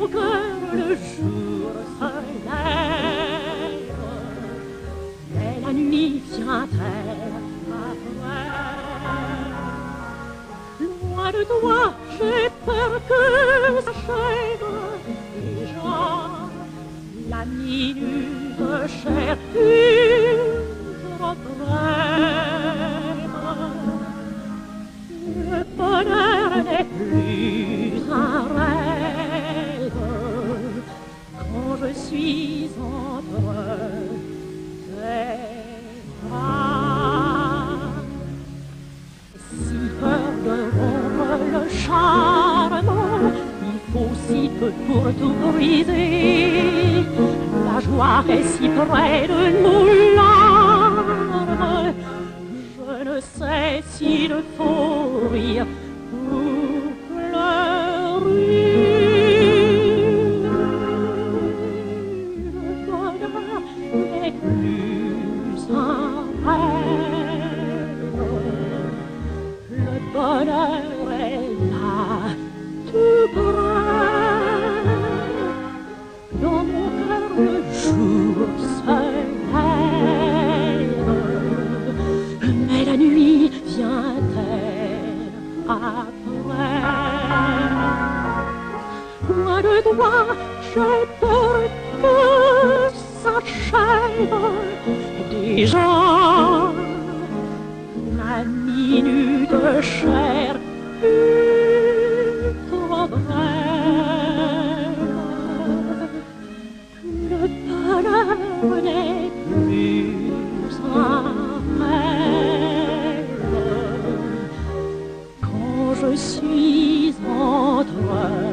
mon cœur le jour se lève, mais la nuit vient-elle après? Loin de toi, j'ai peur que s'achève déjà la minute chère toujours brève. Le bonheur n'est plus un rêve quand je suis entre tes bras. Si peur de rompre le charme, il faut si peu pour tout briser. La joie est si près de nos larmes, je ne sais s'il faut rire ou pleurer. Le bonheur n'est plus un rêve, le bonheur est là, tout près. Dans mon cœur le jour se lève, mais la nuit vient-elle après? Loin de toi, j'ai peur que s'achève déjà la minute chère trop brève. Le bonheur n'est plus un rêve quand je suis entre